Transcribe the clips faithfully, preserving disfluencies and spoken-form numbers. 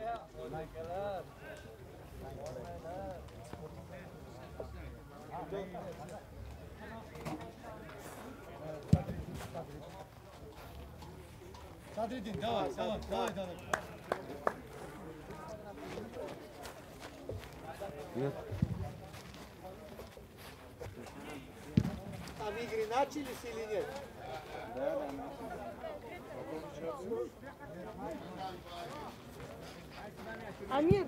Sadreddin, давай, давай, давай, давай. Нет. Там игры начались или нет? Да, да, Амир.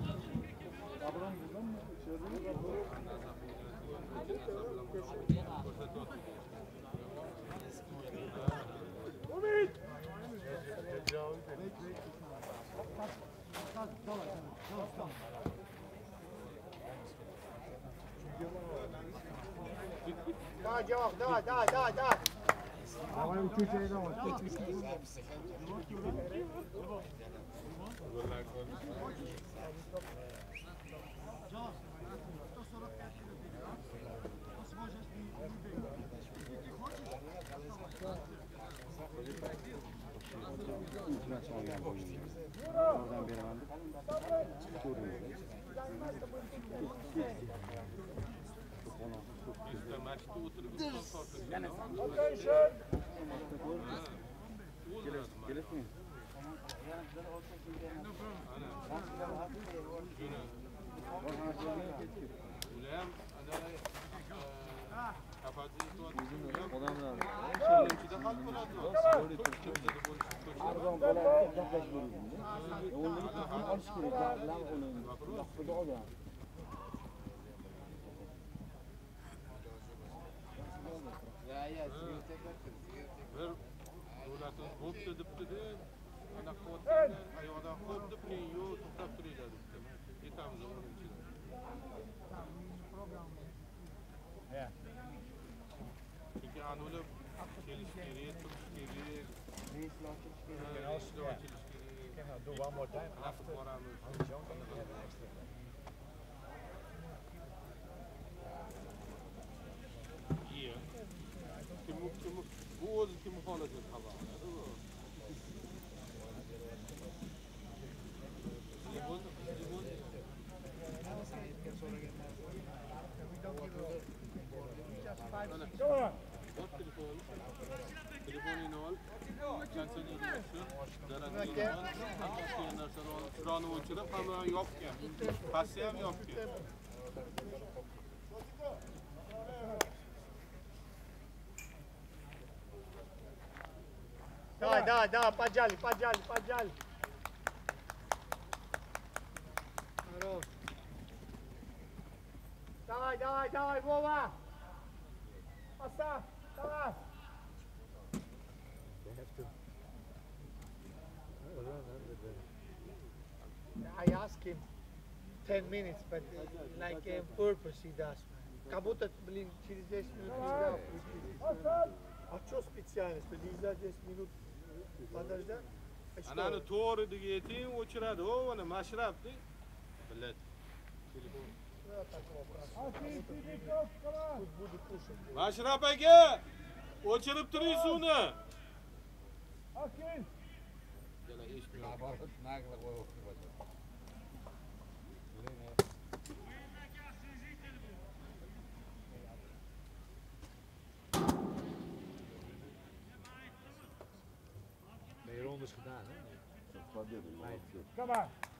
Давай, Диох, давай, давай, давай, давай. Давай учитель, давай. Do one more time after jumping and then extra. Yeah. Kim kim bu o'zi kim holatga xabar. Telefonini ol. Chanson yig'ilsin. Daraxtlarni shurani o'chirib, hamma yopgan. Pastda ham yopgan. Давай, давай, давай, поджали, поджали, поджали. Хорош. Давай, давай, давай, Вова. Поставь, давай. I asked him ten minutes, but like on purpose he does. Как будто, блин, через десять минут не играл. А что специально, что нельзя десять минут подождать? Anani to'g'ri degating o'chiradi, o, mana mashrab deng. Biladi. Telefon. Mashrab aka, o'chirib turing suvni. Akin. Yana eshitmayapman. Nagle qo'yib. Come on.